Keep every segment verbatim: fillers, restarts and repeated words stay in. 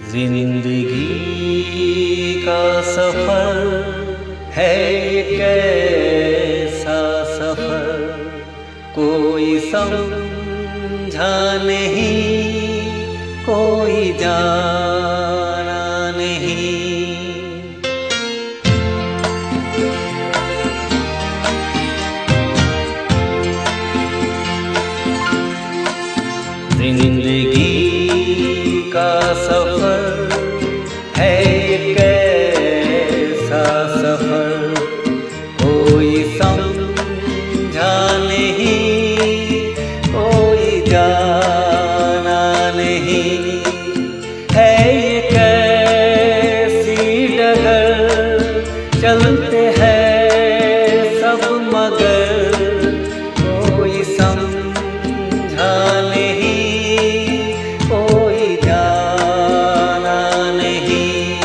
जिंदगी का सफर है ये कैसा सफर, कोई समझा नहीं, कोई जाना नहीं। जिंदगी का सफर है ये कैसा सफर, कोई समझा नहीं, कोई जाना नहीं। है ये कैसी डगर, चलते हैं सब मगर, कोई समझा नहीं, कोई जाना नहीं।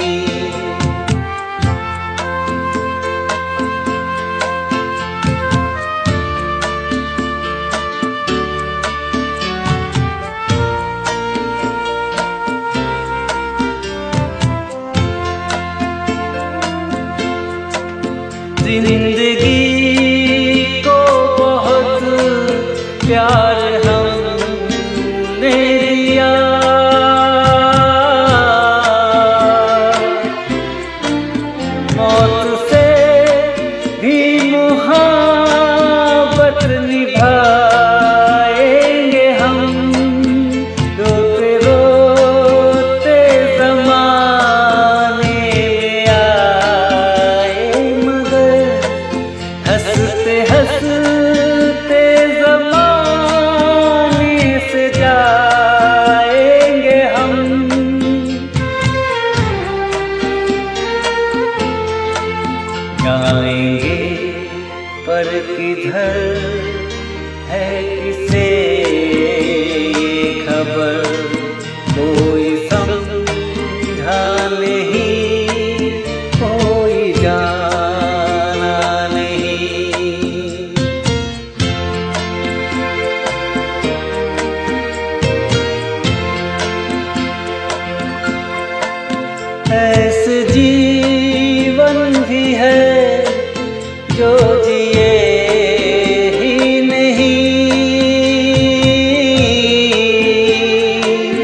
जिंदगी को बहुत प्यार हमने दिया, मौत से भी मुहाबत निभाएंगे हम। रोते रोते ज़माने में आए मगर, हंसते हंसते ज़माने से जाएंगे हम। जाएंगे पर किधर है किसे ये खबर, कोई समझा नहीं, कोई जाना नहीं। ऐसे जीवन भी है जो जिए ही नहीं,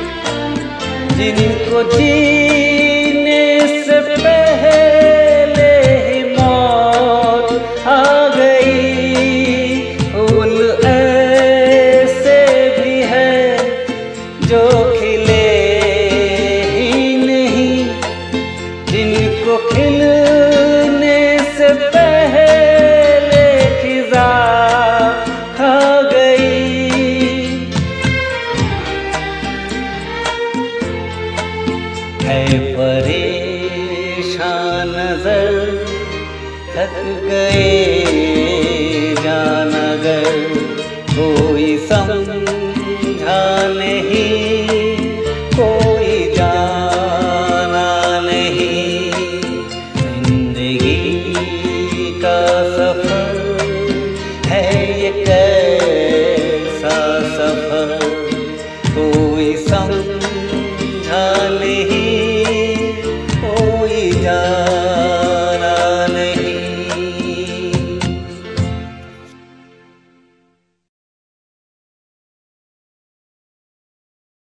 जिनको जीने से पहले ही मौत आ गई। फूल ऐसे भी है जो खिले ही नहीं, जिनको खिलने से पहले खिज़ा खा गई। है परेशान नजर, थक गए जान अगर, कोई समझा नहीं,